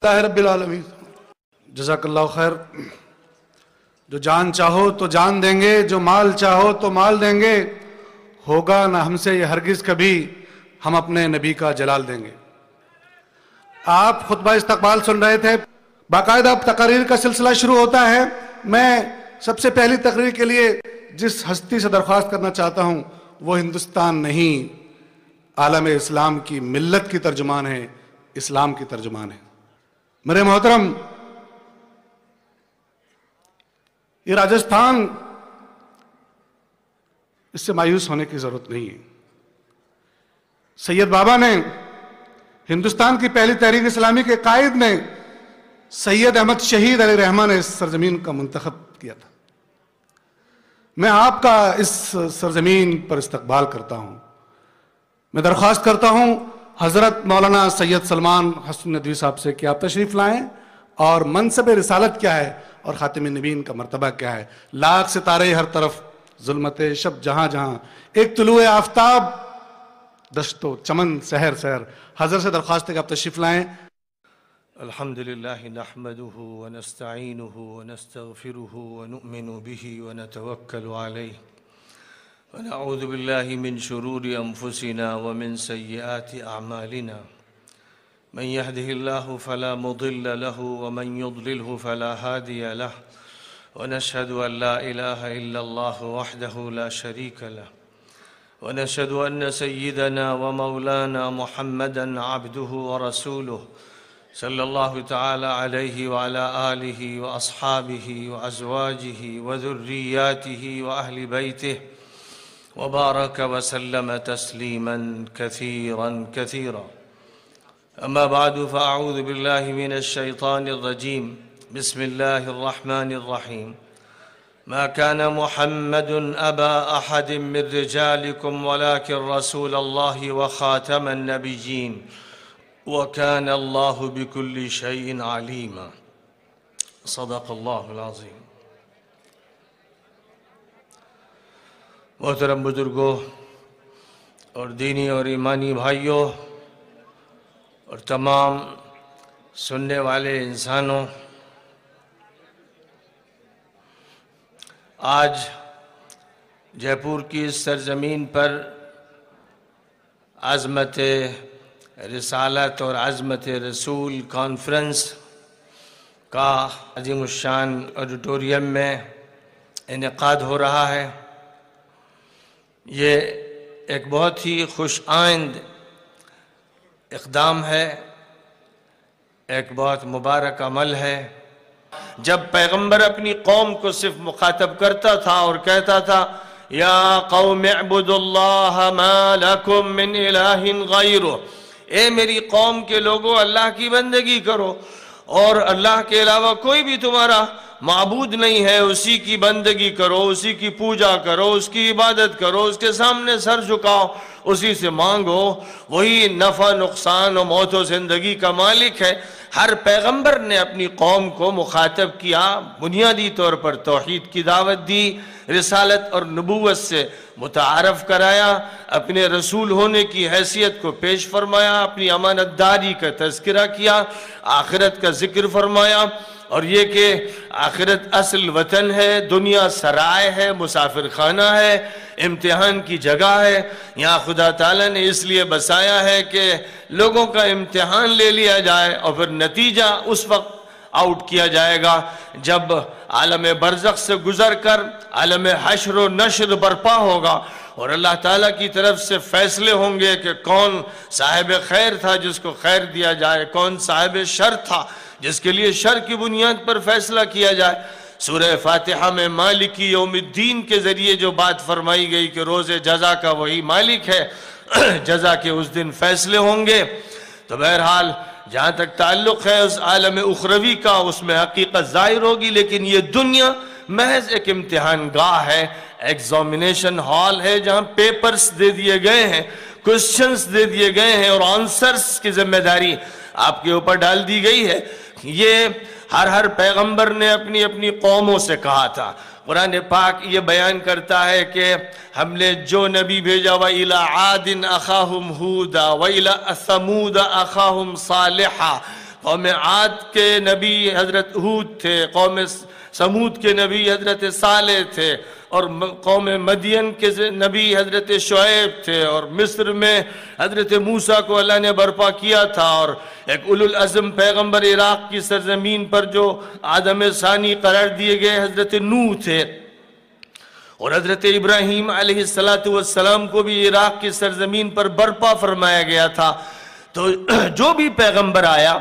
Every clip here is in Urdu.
اللہ رب العالمین. جزاک اللہ خیر. جو جان چاہو تو جان دیں گے، جو مال چاہو تو مال دیں گے، ہوگا نہ ہم سے یہ ہرگز کبھی، ہم اپنے نبی کا جلال دیں گے. آپ خطبہ استقبال سن رہے تھے. باقاعدہ اب تقاریر کا سلسلہ شروع ہوتا ہے. میں سب سے پہلی تقریر کے لیے جس ہستی سے درخواست کرنا چاہتا ہوں وہ ہندوستان نہیں، عالم اسلام کی ملت کی ترجمان ہے، اسلام کی ترجمان ہے. میرے محترم، یہ راجستھان، اس سے مایوس ہونے کی ضرورت نہیں ہے. سید بابا نے، ہندوستان کی پہلی تحریک اسلامی کے قائد نے، سید احمد شہید علیہ رحمہ نے اس سرزمین کا منتخب کیا تھا. میں آپ کا اس سرزمین پر استقبال کرتا ہوں. میں درخواست کرتا ہوں حضرت مولانا سید سلمان حسن ندوی صاحب سے کہ آپ تشریف لائیں اور منصب رسالت کیا ہے اور خاتم النبیین کا مرتبہ کیا ہے. لاکھ ستارے ہر طرف، ظلمت شب جہاں جہاں، ایک طلوع آفتاب دشت و چمن سحر سحر. حضرت سے درخواست ہے کہ آپ تشریف لائیں. الحمدللہ نحمده ونستعینه ونستغفره ونؤمن به ونتوکل علیہ ونعوذ باللہ من شرور انفسنا ومن سیئات اعمالنا من يهده الله فلا مضل له ومن يضلله فلا هادي له ونشهد ان لا اله الا الله وحده لا شريك له ونشهد ان سيدنا ومولانا محمدا عبده ورسوله صلی اللہ تعالی علیہ وعلى آلہ واصحابہ وازواجہ وذریاتہ واہل بیتہ وبارک وسلم تسلیما کثیرا کثیرا. اما بعد فاعوذ باللہ من الشیطان الرجیم. بسم اللہ الرحمن الرحیم. ما كان محمد ابا احد من رجالکم ولكن رسول اللہ وخاتم النبیین وَكَانَ اللَّهُ بِكُلِّ شَيْءٍ عَلِيمًا. صدق اللہ العظیم. محترم بزرگوں اور دینی اور ایمانی بھائیوں اور تمام سننے والے انسانوں، آج جے پور کی اس سرزمین پر عظمت رسالت اور عظمت رسول کانفرنس کا عظیم الشان آڈیٹوریم میں انعقاد ہو رہا ہے. یہ ایک بہت ہی خوش آئند اقدام ہے، ایک بہت مبارک عمل ہے. جب پیغمبر اپنی قوم کو صرف مخاطب کرتا تھا اور کہتا تھا یا قوم اعبدوا اللہ ما لکم من الہ غیرہ، اے میری قوم کے لوگوں اللہ کی بندگی کرو اور اللہ کے علاوہ کوئی بھی تمہارا معبود نہیں ہے، اسی کی بندگی کرو، اسی کی پوجا کرو، اس کی عبادت کرو، اس کے سامنے سر جھکاؤ، اسی سے مانگو، وہی نفع نقصان و موت و زندگی کا مالک ہے. ہر پیغمبر نے اپنی قوم کو مخاطب کیا، بنیادی طور پر توحید کی دعوت دی، رسالت اور نبوت سے متعارف کرایا، اپنے رسول ہونے کی حیثیت کو پیش فرمایا، اپنی امانت داری کا تذکرہ کیا، آخرت کا ذکر فرمایا، اور یہ کہ آخرت اصل وطن ہے، دنیا سرائے ہے، مسافر خانہ ہے، امتحان کی جگہ ہے. یہاں خدا تعالیٰ نے اس لیے بسایا ہے کہ لوگوں کا امتحان لے لیا جائے اور پھر نتیجہ اس وقت آؤٹ کیا جائے گا جب عالم برزخ سے گزر کر عالم حشر و نشر برپا ہوگا اور اللہ تعالیٰ کی طرف سے فیصلے ہوں گے کہ کون صاحب خیر تھا جس کو خیر دیا جائے، کون صاحب شر تھا جس کے لیے شر کی بنیاد پر فیصلہ کیا جائے. سورہ فاتحہ میں مالکی یوم الدین کے ذریعے جو بات فرمائی گئی کہ روز جزا کا وہی مالک ہے، جزا کے اس دن فیصلے ہوں گے. تو بہرحال جہاں تک تعلق ہے اس عالم اخروی کا، اس میں حقیقت ظاہر ہوگی، لیکن یہ دنیا محض ایک امتحان گاہ ہے، ایگزامینیشن ہال ہے جہاں پیپرز دے دیے گئے ہیں، کوسچنز دے دیے گئے ہیں اور آنسرز کی ذمہ داری آپ کے اوپر ڈال دی گئی ہے. یہ ہر پیغمبر نے اپنی اپنی قوموں سے کہا تھا. قرآن پاک یہ بیان کرتا ہے کہ ہم نے جو نبی بھیجا وَإِلَىٰ عَادٍ أَخَاهُمْ هُودًا وَإِلَىٰ ثَمُودَ أَخَاهُمْ صَالِحًا قوم عاد کے نبی حضرت ہود تھے، قوم سمود کے نبی حضرت صالح تھے، اور قوم مدین کے نبی حضرت شعیب تھے، اور مصر میں حضرت موسیٰ کو اللہ نے برپا کیا تھا، اور ایک اولو العزم پیغمبر عراق کی سرزمین پر جو آدم ثانی قرار دیے گئے حضرت نوح تھے، اور حضرت ابراہیم علیہ السلام کو بھی عراق کی سرزمین پر برپا فرمایا گیا تھا۔ تو جو بھی پیغمبر آیا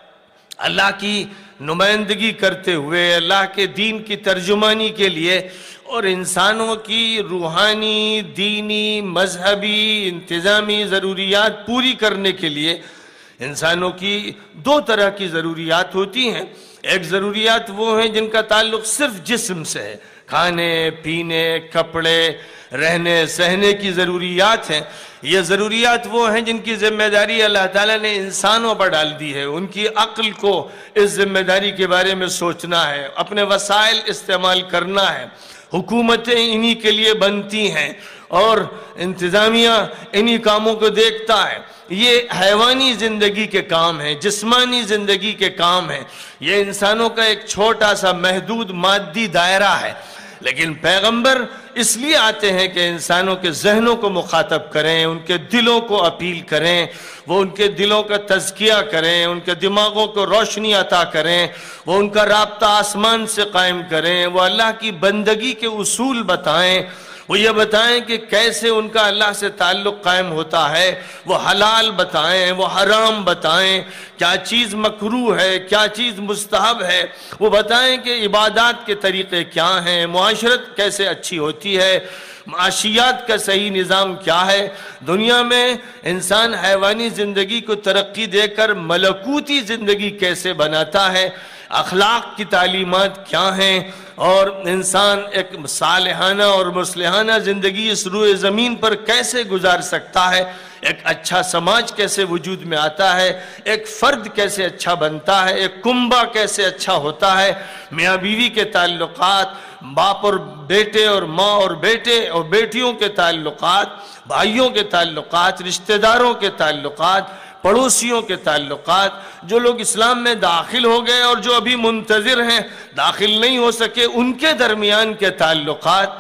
اللہ کی نمائندگی کرتے ہوئے، اللہ کے دین کی ترجمانی کے لیے، اور انسانوں کی روحانی، دینی، مذہبی، انتظامی ضروریات پوری کرنے کے لیے، انسانوں کی دو طرح کی ضروریات ہوتی ہیں۔ ایک ضروریات وہ ہیں جن کا تعلق صرف جسم سے ہے، کھانے پینے، کپڑے، رہنے سہنے کی ضروریات ہیں۔ یہ ضروریات وہ ہیں جن کی ذمہ داری اللہ تعالیٰ نے انسانوں پر ڈال دی ہے، ان کی عقل کو اس ذمہ داری کے بارے میں سوچنا ہے، اپنے وسائل استعمال کرنا ہے، حکومتیں انہی کے لیے بنتی ہیں اور انتظامیہ انہی کاموں کو دیکھتا ہے۔ یہ حیوانی زندگی کے کام ہیں، جسمانی زندگی کے کام ہیں، یہ انسانوں کا ایک چھوٹا سا محدود مادی دائرہ ہے۔ لیکن پیغمبر اس لیے آتے ہیں کہ انسانوں کے ذہنوں کو مخاطب کریں، ان کے دلوں کو اپیل کریں، وہ ان کے دلوں کا تزکیہ کریں، ان کے دماغوں کو روشنی عطا کریں، وہ ان کا رابطہ آسمان سے قائم کریں، وہ اللہ کی بندگی کے اصول بتائیں، وہ یہ بتائیں کہ کیسے ان کا اللہ سے تعلق قائم ہوتا ہے، وہ حلال بتائیں، وہ حرام بتائیں، کیا چیز مکروہ ہے، کیا چیز مستحب ہے، وہ بتائیں کہ عبادات کے طریقے کیا ہیں، معاشرت کیسے اچھی ہوتی ہے، معاشیات کا صحیح نظام کیا ہے، دنیا میں انسان حیوانی زندگی کو ترقی دے کر ملکوتی زندگی کیسے بناتا ہے، اخلاق کی تعلیمات کیا ہیں، اور انسان ایک صالحانہ اور مصلحانہ زندگی اس روئے زمین پر کیسے گزار سکتا ہے، ایک اچھا سماج کیسے وجود میں آتا ہے، ایک فرد کیسے اچھا بنتا ہے، ایک کنبہ کیسے اچھا ہوتا ہے، میاں بیوی کے تعلقات، باپ اور بیٹے اور ماں اور بیٹے اور بیٹیوں کے تعلقات، بھائیوں کے تعلقات، رشتہ داروں کے تعلقات، پڑوسیوں کے تعلقات، جو لوگ اسلام میں داخل ہو گئے اور جو ابھی منتظر ہیں داخل نہیں ہو سکے ان کے درمیان کے تعلقات،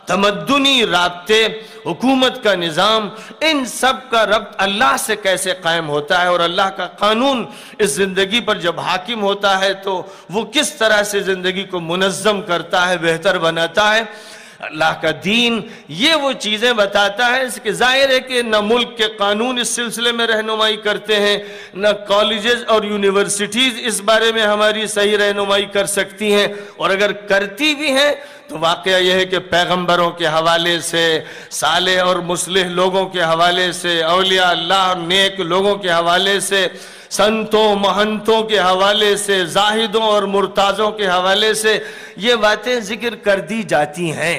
تمدنی رابطے، حکومت کا نظام، ان سب کا ربط اللہ سے کیسے قائم ہوتا ہے، اور اللہ کا قانون اس زندگی پر جب حاکم ہوتا ہے تو وہ کس طرح سے زندگی کو منظم کرتا ہے، بہتر بناتا ہے۔ اللہ کا دین یہ وہ چیزیں بتاتا ہے اس کے ظاہر ہے کہ نہ ملک کے قانون اس سلسلے میں رہنمائی کرتے ہیں، نہ کالجز اور یونیورسٹیز اس بارے میں ہماری صحیح رہنمائی کر سکتی ہیں، اور اگر کرتی بھی ہیں تو واقعہ یہ ہے کہ پیغمبروں کے حوالے سے، صالح اور مصلح لوگوں کے حوالے سے، اولیاء اللہ اور نیک لوگوں کے حوالے سے، سنتوں مہنتوں کے حوالے سے، زاہدوں اور مرتازوں کے حوالے سے یہ باتیں ذکر کر دی جاتی ہیں۔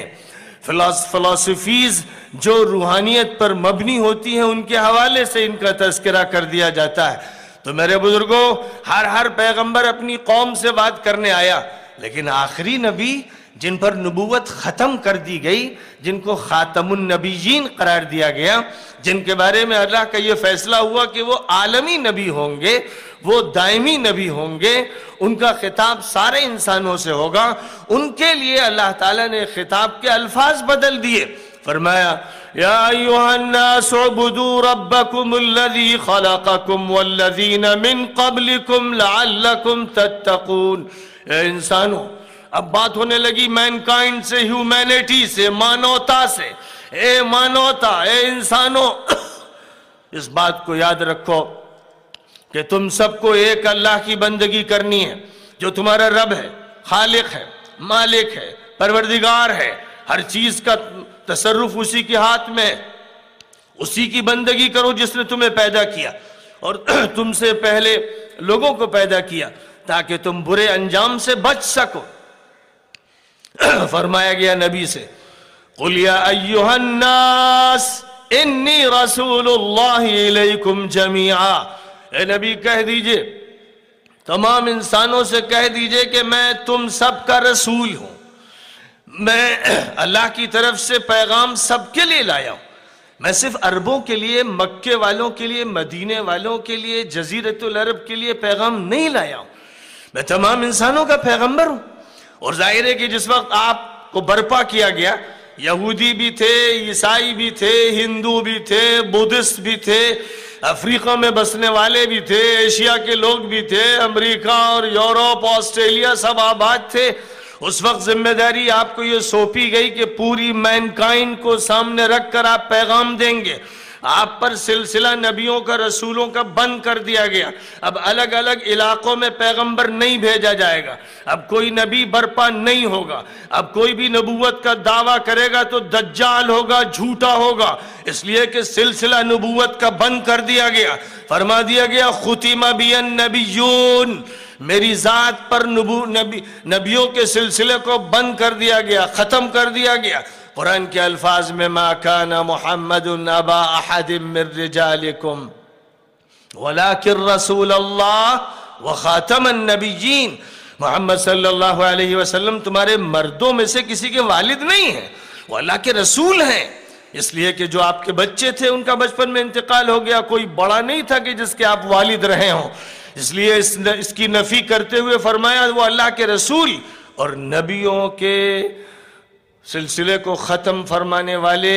فلسفیز جو روحانیت پر مبنی ہوتی ہیں ان کے حوالے سے ان کا تذکرہ کر دیا جاتا ہے۔ تو میرے بزرگوں، ہر پیغمبر اپنی قوم سے بات کرنے آیا، لیکن آخری نبی جن پر نبوت ختم کر دی گئی، جن کو خاتم النبیین قرار دیا گیا، جن کے بارے میں اللہ کا یہ فیصلہ ہوا کہ وہ عالمی نبی ہوں گے، وہ دائمی نبی ہوں گے، ان کا خطاب سارے انسانوں سے ہوگا، ان کے لیے اللہ تعالیٰ نے خطاب کے الفاظ بدل دیے۔ فرمایا یا ایھا الناس اعبدوا ربکم الذی خلقکم والذین من قبلکم لعلکم تتقون۔ اے انسانوں، اب بات ہونے لگی مینکائنڈ سے، ہیومینٹی سے، مانوتا سے۔ اے مانوتا، اے انسانوں، اس بات کو یاد رکھو کہ تم سب کو ایک اللہ کی بندگی کرنی ہے جو تمہارا رب ہے، خالق ہے، مالک ہے، پروردگار ہے، ہر چیز کا تصرف اسی کے ہاتھ میں، اسی کی بندگی کرو جس نے تمہیں پیدا کیا اور تم سے پہلے لوگوں کو پیدا کیا تاکہ تم برے انجام سے بچ سکو۔ فرمایا گیا نبی سے قُلْ يَا أَيُّهَا النَّاسِ إِنِّي رَسُولُ اللَّهِ إِلَيْكُمْ جَمِيعًا۔ اے نبی کہہ دیجئے، تمام انسانوں سے کہہ دیجئے کہ میں تم سب کا رسول ہوں، میں اللہ کی طرف سے پیغام سب کے لیے لایا ہوں، میں صرف عربوں کے لیے، مکے والوں کے لیے، مدینے والوں کے لیے، جزیرۃ العرب کے لیے پیغام نہیں لایا ہوں، میں تمام انسانوں کا پیغمبر ہوں۔ اور ظاہر ہے کہ جس وقت آپ کو برپا کیا گیا، یہودی بھی تھے، عیسائی بھی تھے، ہندو بھی تھے، بدھسٹ بھی تھے، افریقہ میں بسنے والے بھی تھے، ایشیا کے لوگ بھی تھے، امریکہ اور یورپ، آسٹریلیا سب آباد تھے۔ اس وقت ذمہ داری آپ کو یہ سونپی گئی کہ پوری مینکائنڈ کو سامنے رکھ کر آپ پیغام دیں گے۔ آپ پر سلسلہ نبیوں کا، رسولوں کا بند کر دیا گیا۔ اب الگ الگ علاقوں میں پیغمبر نہیں بھیجا جائے گا، اب کوئی نبی برپا نہیں ہوگا، اب کوئی بھی نبوت کا دعویٰ کرے گا تو دجال ہوگا، جھوٹا ہوگا، اس لیے کہ سلسلہ نبوت کا بند کر دیا گیا۔ فرما دیا گیا ختم بی النبیون، میری ذات پر نبیوں کے سلسلے کو بند کر دیا گیا، ختم کر دیا گیا۔ قرآن کے الفاظ میں ما کان محمد ابا احد من رجالکم ولکن رسول اللہ وخاتم النبیین، محمد صلی اللہ علیہ وسلم تمہارے مردوں میں سے کسی کے والد نہیں ہیں، وہ اللہ کے رسول ہیں۔ اس لیے کہ جو آپ کے بچے تھے ان کا بچپن میں انتقال ہو گیا، کوئی بڑا نہیں تھا کہ جس کے آپ والد رہے ہوں، اس لیے اس کی نفی کرتے ہوئے فرمایا وہ اللہ کے رسول اور نبیوں کے سلسلے کو ختم فرمانے والے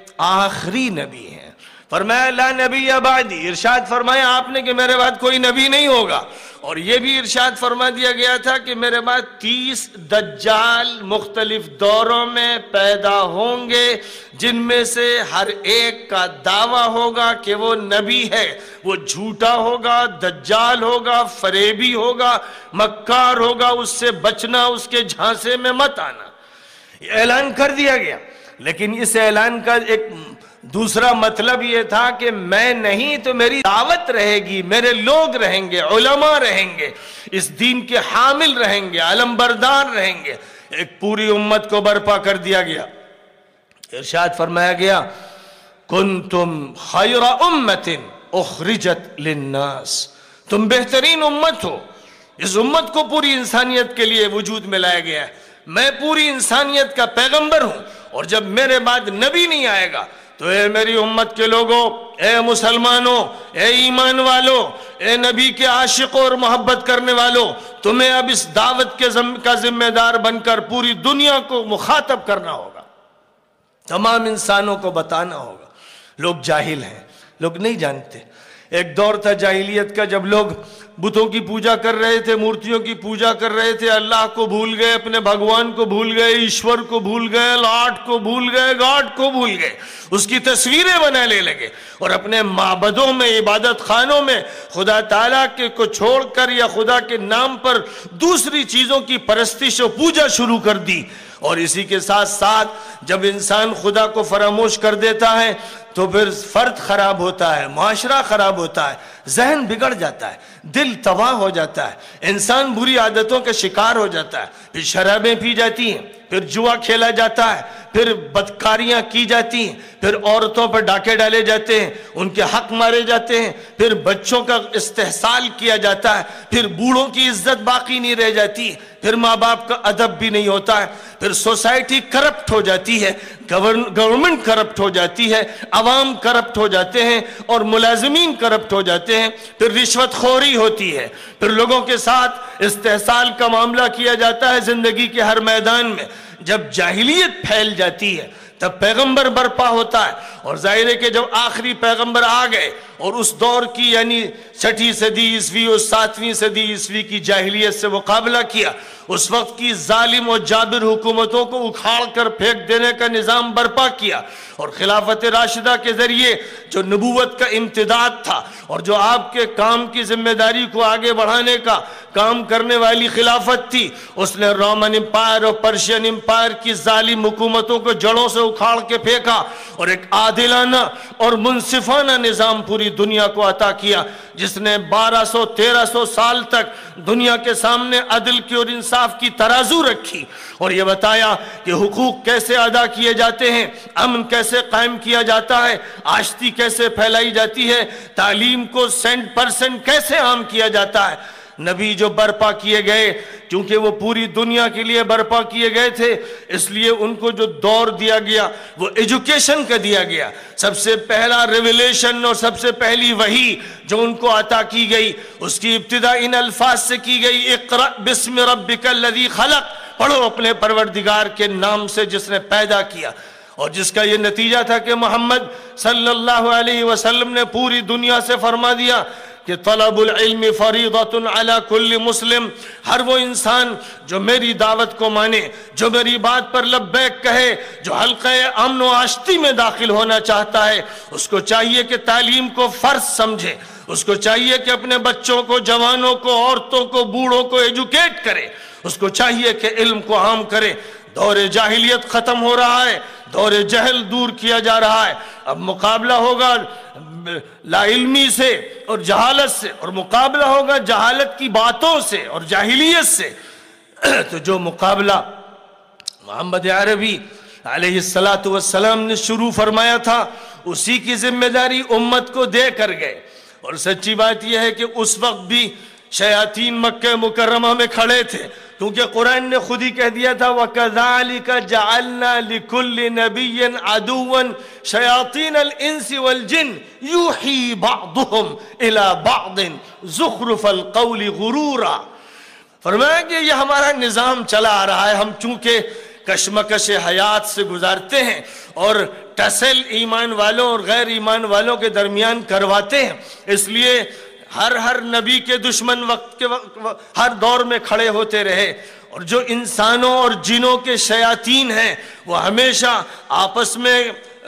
آخری نبی ہیں۔ فرمایا لا نبی بعدی، ارشاد فرمایا آپ نے کہ میرے بعد کوئی نبی نہیں ہوگا، اور یہ بھی ارشاد فرما دیا گیا تھا کہ میرے بعد 30 دجال مختلف دوروں میں پیدا ہوں گے، جن میں سے ہر ایک کا دعویٰ ہوگا کہ وہ نبی ہے، وہ جھوٹا ہوگا، دجال ہوگا، فریبی ہوگا، مکار ہوگا، اس سے بچنا، اس کے جھانسے میں مت آنا۔ یہ اعلان کر دیا گیا، لیکن اس اعلان کا ایک دوسرا مطلب یہ تھا کہ میں نہیں تو میری دعوت رہے گی، میرے لوگ رہیں گے، علماء رہیں گے، اس دین کے حامل رہیں گے، علمبردار رہیں گے۔ ایک پوری امت کو برپا کر دیا گیا۔ ارشاد فرمایا گیا کنتم خیر امت اخرجت للناس، تم بہترین امت ہو، اس امت کو پوری انسانیت کے لیے وجود میں لایا گیا ہے۔ میں پوری انسانیت کا پیغمبر ہوں، اور جب میرے بعد نبی نہیں آئے گا تو اے میری امت کے لوگوں، اے مسلمانوں، اے ایمان والوں، اے نبی کے عاشقوں اور محبت کرنے والوں، تمہیں اب اس دعوت کا ذمہ دار بن کر پوری دنیا کو مخاطب کرنا ہوگا، تمام انسانوں کو بتانا ہوگا۔ لوگ جاہل ہیں، لوگ نہیں جانتے۔ ایک دور تھا جاہلیت کا جب لوگ بتوں کی پوجا کر رہے تھے، مورتیوں کی پوجا کر رہے تھے، اللہ کو بھول گئے، اپنے بھگوان کو بھول گئے، ایشور کو بھول گئے، لاٹ کو بھول گئے، گاڈ کو بھول گئے، اس کی تصویریں بنانے لگے، اور اپنے معبدوں میں، عبادت خانوں میں خدا تعالیٰ کو چھوڑ کر یا خدا کے نام پر دوسری چیزوں کی پرستش و پوجا شروع کر دی۔ اور اسی کے ساتھ ساتھ جب انسان خدا کو فراموش کر دیتا ہے تو پھر فرد خراب ہوتا ہے، معاشرہ خراب ہوتا ہے، ذہن بگڑ جاتا ہے، دل تباہ ہو جاتا ہے، انسان بری عادتوں کا شکار ہو جاتا ہے، پھر شرابیں پی جاتی ہیں، پھر جوا کھیلا جاتا ہے، پھر بدکاریاں کی جاتی ہیں، پھر عورتوں پر ڈاکے ڈالے جاتے ہیں، ان کے حق مارے جاتے ہیں، پھر بچوں کا استحصال کیا جاتا ہے، پھر بوڑھوں کی عزت باقی نہیں رہ جاتی، پھر ماں باپ کا ادب بھی نہیں ہوتا ہے، پھر سوسائٹی کرپٹ ہو جاتی ہے، گورنمنٹ کرپٹ ہو جاتی ہے، عوام کرپٹ ہو جاتے ہیں، اور ملازمین کرپٹ ہو جاتے ہیں، پھر رشوت خوری ہوتی ہے، پھر لوگوں کے ساتھ استحصال کا معاملہ کیا جاتا ہے زندگی کے ہر میدان میں۔ جب جاہلیت پھیل جاتی ہے تب پیغمبر برپا ہوتا ہے، اور ظاہر ہے کہ جب آخری پیغمبر آ گئے اور اس دور کی یعنی 6 صدی عیسوی اور 7ویں صدی عیسوی کی جاہلیت سے مقابلہ کیا، اس وقت کی ظالم و جابر حکومتوں کو اکھاڑ کر پھینک دینے کا نظام برپا کیا، اور خلافت راشدہ کے ذریعے جو نبوت کا امتداد تھا اور جو آپ کے کام کی ذمہ داری کو آگے بڑھانے کا کام کرنے والی خلافت تھی، اس نے رومن امپائر اور پرشین امپائر کی ظالم حکومتوں کو جڑوں سے اکھاڑ کے پھینکا، اور ایک عادلانہ اور منصفانہ نظام پوری دنیا کو عطا کیا، جس نے 1200-1300 سال تک دنیا کے سامنے عدل کی اور انصاف کی ترازو رکھی، اور یہ بتایا کہ حقوق کیسے ادا کیے جاتے ہیں، امن کیسے قائم کیا جاتا ہے، آشتی کیسے پھیلائی جاتی ہے، تعلیم کو 100% کیسے عام کیا جاتا ہے۔ نبی جو برپا کیے گئے، کیونکہ وہ پوری دنیا کے لیے برپا کیے گئے تھے، اس لیے ان کو جو دور دیا گیا وہ ایجوکیشن کا دیا گیا۔ سب سے پہلا ریویلیشن اور سب سے پہلی وحی جو ان کو عطا کی گئی، اس کی ابتدا ان الفاظ سے کی گئی، اقرأ بسم ربک الذی خلق، پڑھو اپنے پروردگار کے نام سے جس نے پیدا کیا، اور جس کا یہ نتیجہ تھا کہ محمد صلی اللہ علیہ وسلم نے پوری دنیا سے فرما دیا کہ طلب العلم فریضۃ علی کل مسلم، ہر وہ انسان جو میری دعوت کو مانے، جو میری بات پر لبیک کہے، جو حلقہ امن و آشتی میں داخل ہونا چاہتا ہے، اس کو چاہیے کہ تعلیم کو فرض سمجھے، اس کو چاہیے کہ اپنے بچوں کو، جوانوں کو، عورتوں کو، بوڑھوں کو ایجوکیٹ کرے، اس کو چاہیے کہ علم کو عام کرے۔ دور جاہلیت ختم ہو رہا ہے، دور جہل دور کیا جا رہا ہے، اب مقابلہ ہوگا لا علمی سے اور جہالت سے، اور مقابلہ ہوگا جہالت کی باتوں سے اور جاہلیت سے۔ تو جو مقابلہ محمد عربی علیہ السلام نے شروع فرمایا تھا، اسی کی ذمہ داری امت کو دے کر گئے۔ اور سچی بات یہ ہے کہ اس وقت بھی شیاطین مکہ مکرمہ میں کھڑے تھے، کیونکہ قرآن نے خود ہی کہہ دیا تھا وَكَذَلِكَ جَعَلْنَا لِكُلِّ نَبِيٍّ عَدُوًّا شَيَاطِينَ الْإِنسِ وَالْجِنِّ يُوحِي بَعْضُهُمْ إِلَى بَعْضٍ زُخْرُفَ الْقَوْلِ غُرُورًا۔ فرمایا کہ یہ ہمارا نظام چلا آ رہا ہے، ہم چونکہ کشمکش حیات سے گزارتے ہیں اور ٹسل ایمان والوں اور غیر ایمان والوں کے درمیان کرواتے ہیں، اس لیے ہر نبی کے دشمن وقت کے ہر دور میں کھڑے ہوتے رہے، اور جو انسانوں اور جنوں کے شیاطین ہیں وہ ہمیشہ آپس میں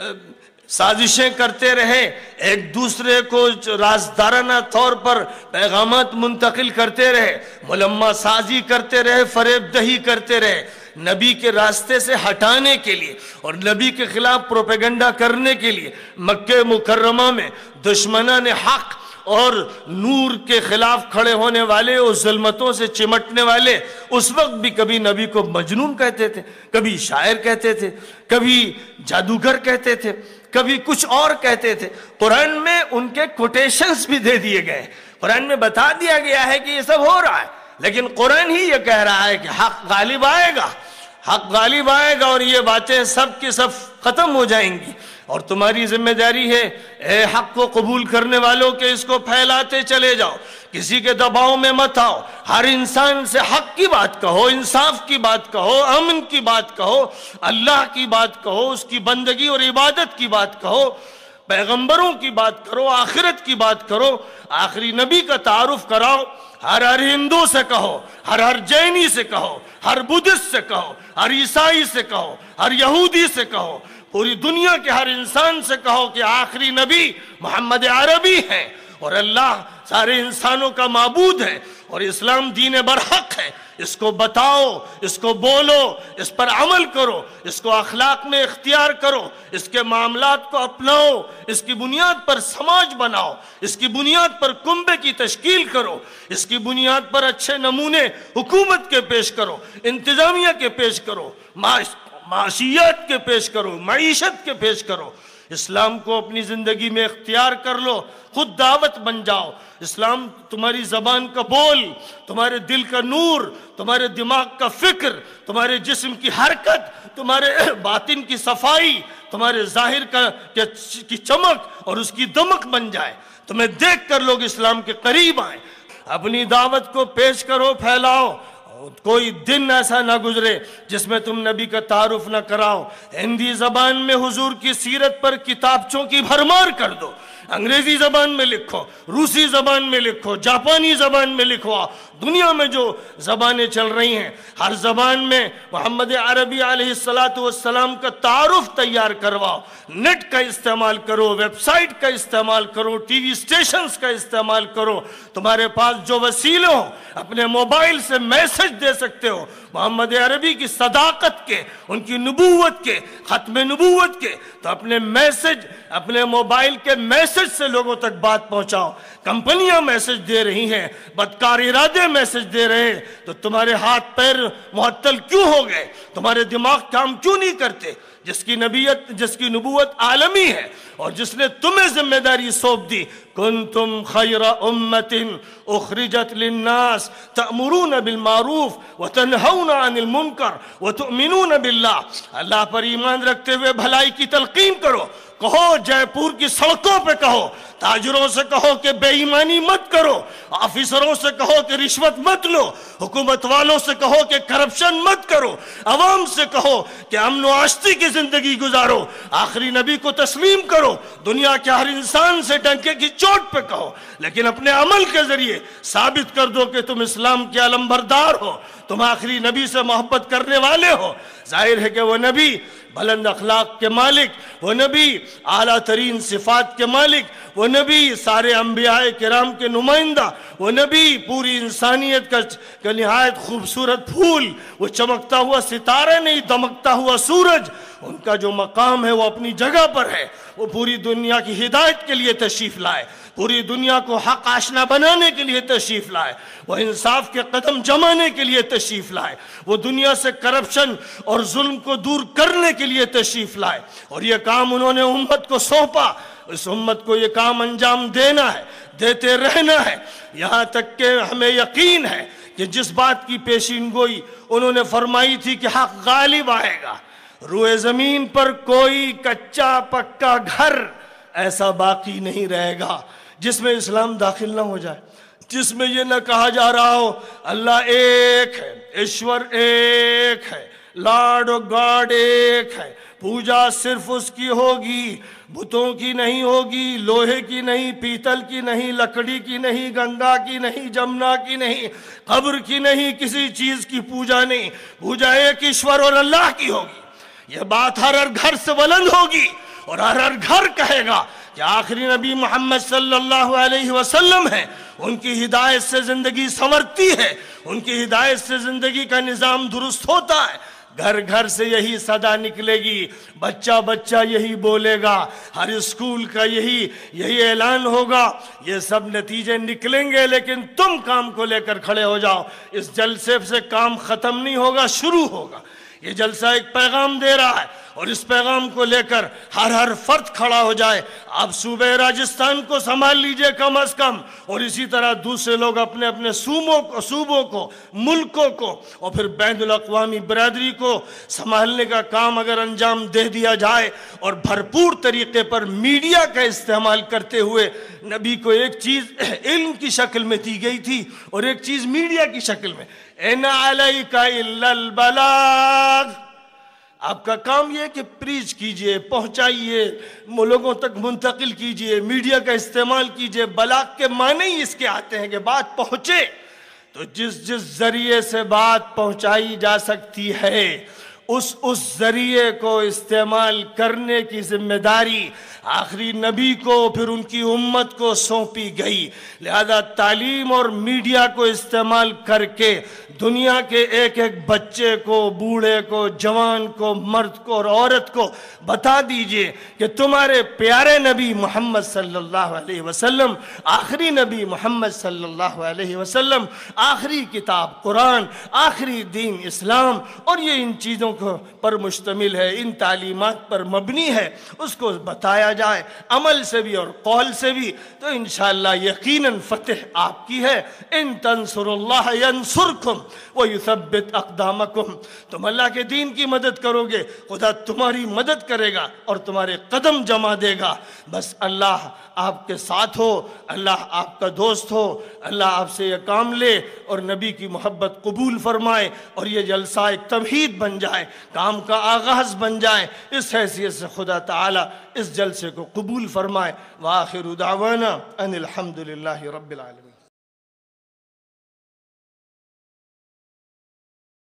سازشیں کرتے رہے، ایک دوسرے کو رازدارانہ طور پر پیغامات منتقل کرتے رہے، ملمہ سازی کرتے رہے، فریب دہی کرتے رہے، نبی کے راستے سے ہٹانے کے لیے اور نبی کے خلاف پروپیگنڈا کرنے کے لیے۔ مکہ مکرمہ میں دشمنان حق اور نور کے خلاف کھڑے ہونے والے اور ظلمتوں سے چمٹنے والے اس وقت بھی کبھی نبی کو مجنون کہتے تھے، کبھی شاعر کہتے تھے، کبھی جادوگر کہتے تھے، کبھی کچھ اور کہتے تھے۔ قرآن میں ان کے کوٹیشنز بھی دے دیے گئے، قرآن میں بتا دیا گیا ہے کہ یہ سب ہو رہا ہے، لیکن قرآن ہی یہ کہہ رہا ہے کہ حق غالب آئے گا، حق غالب آئے گا، اور یہ باتیں سب کی سب ختم ہو جائیں گی، اور تمہاری ذمہ داری ہے اے حق کو قبول کرنے والوں کہ اس کو پھیلاتے چلے جاؤ، کسی کے دباؤ میں مت آؤ، ہر انسان سے حق کی بات کہو، انصاف کی بات کہو، امن کی بات کہو، اللہ کی بات کہو، اس کی بندگی اور عبادت کی بات کہو، پیغمبروں کی بات کرو، آخرت کی بات کرو، آخری نبی کا تعارف کراؤ، ہر ہندو سے کہو، ہر جینی سے کہو، ہر بدھسٹ سے کہو، ہر عیسائی سے کہو، ہر یہودی سے کہو، پوری دنیا کے ہر انسان سے کہو کہ آخری نبی محمد عربی ہیں، اور اللہ سارے انسانوں کا معبود ہے، اور اسلام دین برحق ہے، اس کو بتاؤ، اس کو بولو، اس پر عمل کرو، اس کو اخلاق میں اختیار کرو، اس کے معاملات کو اپناؤ، اس کی بنیاد پر سماج بناؤ، اس کی بنیاد پر کنبے کی تشکیل کرو، اس کی بنیاد پر اچھے نمونے حکومت کے پیش کرو، انتظامیہ کے پیش کرو، معاشیات کے پیش کرو، معیشت کے پیش کرو، اسلام کو اپنی زندگی میں اختیار کر لو، خود دعوت بن جاؤ۔ اسلام تمہاری زبان کا بول، تمہارے دل کا نور، تمہارے دماغ کا فکر، تمہارے جسم کی حرکت، تمہارے باطن کی صفائی، تمہارے ظاہر کی چمک اور اس کی دمک بن جائے، تمہیں دیکھ کر لوگ اسلام کے قریب آئیں۔ اپنی دعوت کو پیش کرو، پھیلاؤ، کوئی دن ایسا نہ گزرے جس میں تم نبی کا تعارف نہ کراؤ۔ ہندی زبان میں حضور کی سیرت پر کتابچوں کی بھرمار کر دو، انگریزی زبان میں لکھو، روسی زبان میں لکھو، جاپانی زبان میں لکھو، دنیا میں جو زبانیں چل رہی ہیں ہر زبان میں محمد عربی علیہ السلام کا تعارف تیار کرواؤ، نیٹ کا استعمال کرو، ویب سائٹ کا استعمال کرو، ٹی وی اسٹیشنز کا استعمال کرو، تمہارے پاس جو وسیلے ہوں اپنے موبائل سے میسج دے سکتے ہو محمد عربی کی صداقت کے، ان کی نبوت کے، ختم نبوت کے، تو اپنے میسج، اپنے موبائل کے میسج سے لوگوں تک بات پہنچاؤ۔ کمپنیاں میسج دے رہی ہیں، بدکار ارادے میسج دے رہے ہیں، تو تمہارے ہاتھ پیر معطل کیوں ہو گئے؟ تمہارے دماغ کام کیوں نہیں کرتے؟ جس کی نبوت عالمی ہے اور جس نے تمہیں ذمہ داری سونپ دی، کنتم خیر امت اخرجت للناس تأمرون بالمعروف وتنہون عن المنکر وتؤمنون باللہ، اللہ پر ایمان رکھتے ہوئے بھلائی کی تلقین کرو۔ کہو جے پور کی سڑکوں پہ کہو، تاجروں سے کہو کہ بے ایمانی مت کرو، آفیسروں سے کہو کہ رشوت مت لو، حکومت والوں سے کہو کہ کرپشن مت کرو، عوام سے کہو کہ امن و آشتی کی زندگی گزارو، آخری نبی کو تسلیم کرو، دنیا کے ہر انسان سے ڈنکے کی چوٹ پہ کہو، لیکن اپنے عمل کے ذریعے ثابت کر دو کہ تم اسلام کے علمبردار ہو، تم آخری نبی سے محبت کرنے والے ہو۔ ظاہر ہے کہ وہ نبی بلند اخلاق کے مالک، وہ نبی اعلیٰ ترین صفات کے مالک، وہ نبی سارے انبیاء کرام کے نمائندہ، وہ نبی پوری انسانیت کا نہایت خوبصورت پھول، وہ چمکتا ہوا ستارہ نہیں دمکتا ہوا سورج، ان کا جو مقام ہے وہ اپنی جگہ پر ہے۔ وہ پوری دنیا کی ہدایت کے لیے تشریف لائے، پوری دنیا کو حق آشنا بنانے کے لیے تشریف لائے، وہ انصاف کے قدم جمانے کے لیے تشریف لائے، وہ دنیا سے کرپشن اور ظلم کو دور کرنے کے لیے تشریف لائے، اور یہ کام انہوں نے امت کو سونپا۔ اس امت کو یہ کام انجام دینا ہے، دیتے رہنا ہے، یہاں تک کہ ہمیں یقین ہے کہ جس بات کی پیشین گوئی انہوں نے فرمائی تھی کہ حق غالب آئے گا، روئے زمین پر کوئی کچا پکا گھر ایسا باقی نہیں رہے گا جس میں اسلام داخل نہ ہو جائے، جس میں یہ نہ کہا جا رہا ہو اللہ ایک ہے، ایشور ایک ہے، لارڈ اور گاڈ ایک ہے، پوجا صرف اس کی ہوگی، بتوں کی نہیں ہوگی، لوہے کی نہیں، پیتل کی نہیں، لکڑی کی نہیں، گنگا کی نہیں، جمنا کی نہیں، قبر کی نہیں، کسی چیز کی پوجا نہیں، پوجا ایک ایشور اور اللہ کی ہوگی۔ یہ بات ہر گھر سے بلند ہوگی اور ہر گھر کہے گا کہ آخری نبی محمد صلی اللہ علیہ وسلم ہیں، ان کی ہدایت سے زندگی سنورتی ہے، ان کی ہدایت سے زندگی کا نظام درست ہوتا ہے۔ گھر گھر سے یہی صدا نکلے گی، بچہ بچہ یہی بولے گا، ہر اسکول کا یہی اعلان ہوگا، یہ سب نتیجے نکلیں گے، لیکن تم کام کو لے کر کھڑے ہو جاؤ۔ اس جلسے سے کام ختم نہیں ہوگا، شروع ہوگا۔ یہ جلسہ ایک پیغام دے رہا ہے اور اس پیغام کو لے کر ہر فرد کھڑا ہو جائے۔ آپ صوبہ راجستھان کو سنبھال لیجئے کم از کم، اور اسی طرح دوسرے لوگ اپنے اپنے صوبوں کو، ملکوں کو، اور پھر بین الاقوامی برادری کو سنبھالنے کا کام اگر انجام دے دیا جائے اور بھرپور طریقے پر میڈیا کا استعمال کرتے ہوئے، نبی کو ایک چیز علم کی شکل میں دی گئی تھی اور ایک چیز میڈیا کی شکل میں، اِنْ عَلَيْكَ إِلَّا الْبَلَاغُ، آپ کا کام یہ ہے کہ پریچ کیجئے، پہنچائیے، لوگوں تک منتقل کیجئے، میڈیا کا استعمال کیجئے۔ بلاغ کے معنی ہی اس کے آتے ہیں کہ بات پہنچے، تو جس ذریعے سے بات پہنچائی جا سکتی ہے اس ذریعے کو استعمال کرنے کی ذمہ داری آخری نبی کو، پھر ان کی امت کو سونپی گئی۔ لہذا تعلیم اور میڈیا کو استعمال کر کے دنیا کے ایک ایک بچے کو، بوڑھے کو، جوان کو، مرد کو اور عورت کو بتا دیجئے کہ تمہارے پیارے نبی محمد صلی اللہ علیہ وسلم، آخری نبی محمد صلی اللہ علیہ وسلم، آخری کتاب قرآن، آخری دین اسلام، اور یہ ان چیزوں پر مشتمل ہے، ان تعلیمات پر مبنی ہے، اس کو بتایا جائے عمل سے بھی اور قول سے بھی، تو انشاءاللہ یقیناً فتح آپ کی ہے۔ ان تنصروا اللہ ینصرکم ویثبت اقدامکم، تم اللہ کے دین کی مدد کرو گے، خدا تمہاری مدد کرے گا اور تمہارے قدم جما دے گا۔ بس اللہ آپ کے ساتھ ہو، اللہ آپ کا دوست ہو، اللہ آپ سے یہ کام لے اور نبی کی محبت قبول فرمائے، اور یہ جلسہ ایک تمہید بن جائے، کام کا آغاز بن جائے۔ اس حیثیت سے خدا تعالی اس جلسے کو قبول فرمائے۔ وآخر دعوانا ان الحمدللہ رب العالمین۔